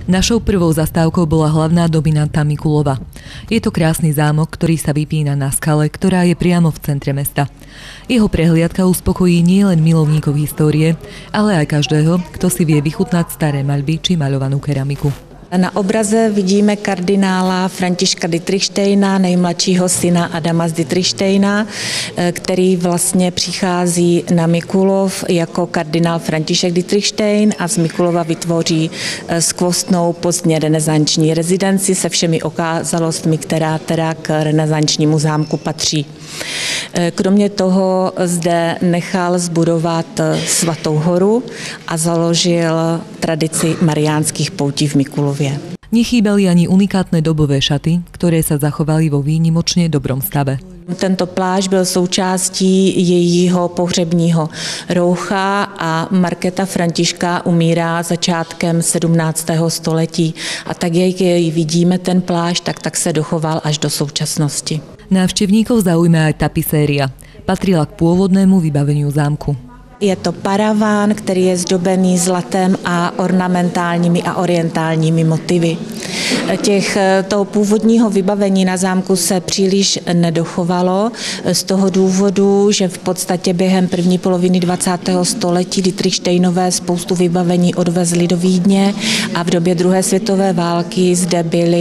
Našou prvou zastávkou bola hlavná dominanta Mikulova. Je to krásny zámok, ktorý sa vypína na skale, ktorá je priamo v centre mesta. Jeho prehliadka uspokojí nielen milovníkov histórie, ale aj každého, kto si vie vychutnať staré maľby či maľovanú keramiku. Na obraze vidíme kardinála Františka Dietrichsteina, nejmladšího syna Adama z Dietrichsteina, který vlastně přichází na Mikulov jako kardinál František Dietrichstein a z Mikulova vytvoří skvostnou pozdně renesanční rezidenci se všemi okázalostmi, která teda k renesančnímu zámku patří. Kromě toho zde nechal zbudovat Svatou horu a založil tradici mariánskych poutí v Mikulově. Nechýbali ani unikátne dobové šaty, ktoré sa zachovali vo výnimočne dobrom stave. Tento plášť byl součástí jejího pohřebního roucha a Markéta Františka umírá začátkem 17. století. A tak, jak jej vidíme ten plášť, tak se dochoval až do současnosti. Návštevníkov zaujíma aj tapiséria. Patrila k pôvodnému vybaveniu zámku. Je to paraván, který je zdobený zlatem a ornamentálními a orientálními motivy. Toho původního vybavení na zámku se příliš nedochovalo z toho důvodu, že v podstatě během první poloviny 20. století Dietrichsteinové spoustu vybavení odvezli do Vídně a v době druhé světové války zde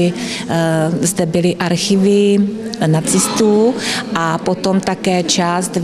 byly archivy nacistů a potom také část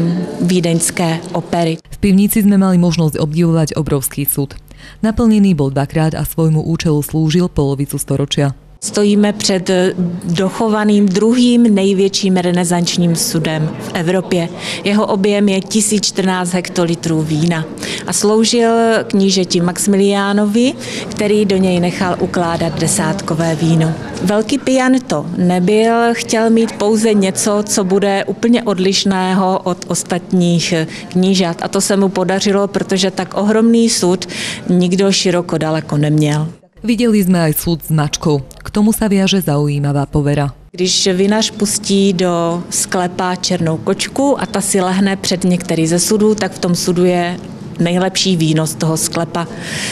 vídeňské opery. V pivnici sme mali možnosť obdivovať obrovský súd. Naplnený bol dvakrát a svojmu účelu slúžil polovicu storočia. Stojíme před dochovaným druhým největším renesančním sudem v Evropě. Jeho objem je 1014 hektolitrů vína a sloužil knížeti Maxmiliánovi, který do něj nechal ukládat desátkové víno. Velký pijan to nebyl, chtěl mít pouze něco, co bude úplně odlišného od ostatních knížat a to se mu podařilo, protože tak ohromný sud nikdo široko daleko neměl. Videli sme aj súd s mačkou. K tomu sa viaže zaujímavá povera. Když vinař pustí do sklepa černou kočku a ta si lehne před některý ze sudů, tak v tom sudu je nejlepší víno z toho sklepa.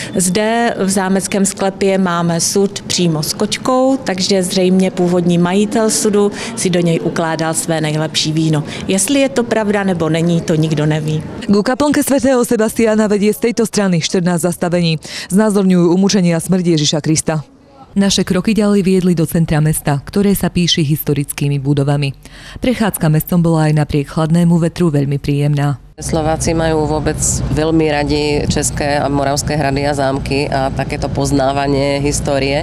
Zde v zámeckém sklepě máme sud přímo s kočkou, takže zřejmě původní majitel sudu si do něj ukládal své nejlepší víno. Jestli je to pravda nebo není, to nikdo neví. Ku kaplnke svätého Sebastiána vedie z tejto strany 14 zastavení. Znázorňujú umúčenie a smrť Ježiša Krista. Naše kroky ďalej viedli do centra mesta, ktoré sa píši historickými budovami. Prechádzka mestom bola aj napriek chladnému vetru veľmi príjemná. Slováci majú vôbec veľmi radi české a moravské hrady a zámky a takéto poznávanie histórie.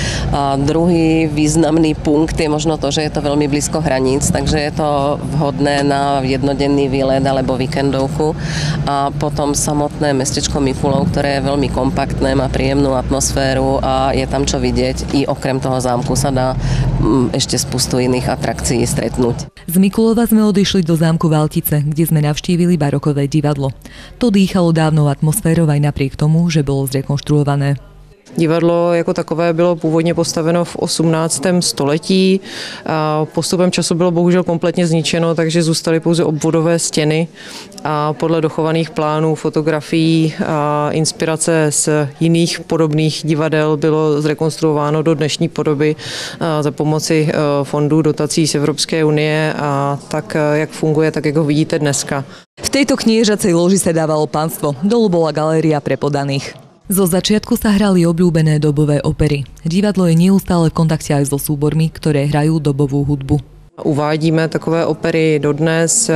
A druhý významný punkt je možno to, že je to veľmi blízko hraníc, takže je to vhodné na jednodenný výlet alebo víkendovku. A potom samotné mestečko Mikulov, ktoré je veľmi kompaktné, má príjemnú atmosféru a je tam čo vidieť. I okrem toho zámku sa dá ešte spustu iných atrakcií stretnúť. Z Mikulova sme odišli do zámku Valtice, kde sme navštívili barokové divadlo. To dýchalo dávnou atmosférou aj napriek tomu, že bolo zrekonštruované. Divadlo jako takové bylo původně postaveno v 18. století. Postupem času bylo bohužel kompletně zničeno, takže zůstaly pouze obvodové stěny a podle dochovaných plánů, fotografií a inspirace z jiných podobných divadel bylo zrekonstruováno do dnešní podoby za pomoci fondů dotací z Evropské unie a tak, jak funguje, tak jak ho vidíte dneska. V tejto kniežacej loži sa dávalo pánstvo. Dolu bola galéria pre podaných. Zo začiatku sa hrali obľúbené dobové opery. Divadlo je neustále v kontakte aj so súbormi, ktoré hrajú dobovú hudbu. Uvádíme takové opery dodnes.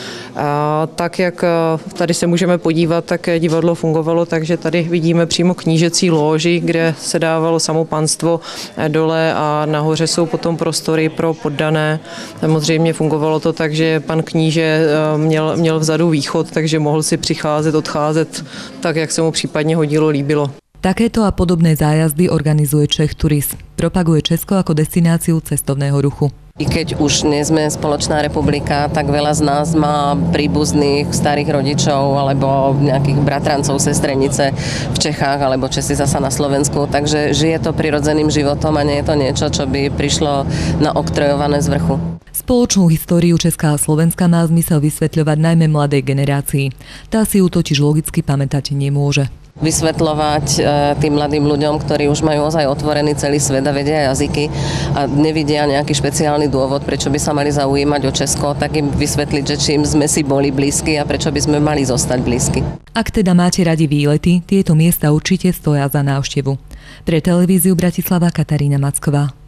Tak, jak tady se můžeme podívat, tak divadlo fungovalo, takže tady vidíme přímo knížecí lóži, kde se dávalo samopanstvo dole a nahoře jsou potom prostory pro poddané. Samozřejmě fungovalo to tak, že pan kníže měl vzadu východ, takže mohl si přicházet, odcházet tak, jak se mu případně hodilo, líbilo. Takéto a podobné zájazdy organizuje Czech Tourism. Propaguje Česko ako destináciu cestovného ruchu. I keď už nie sme spoločná republika, tak veľa z nás má príbuzných starých rodičov alebo nejakých bratrancov, sestrenice v Čechách alebo Česi zasa na Slovensku, takže žije to prirodzeným životom a nie je to niečo, čo by prišlo naoktrojované z vrchu. Spoločnú históriu Česká a Slovenska má zmysel vysvetľovať najmä mladej generácii. Tá si ju totiž logicky pamätať nemôže. Vysvetľovať tým mladým ľuďom, ktorí už majú ozaj otvorený celý svet a vedia jazyky a nevidia nejaký špeciálny dôvod, prečo by sa mali zaujímať o Česko, tak im vysvetliť, že čím sme si boli blízky a prečo by sme mali zostať blízky. Ak teda máte radi výlety, tieto miesta určite stoja za návštevu. Pre televíziu Bratislava Katarína Macková.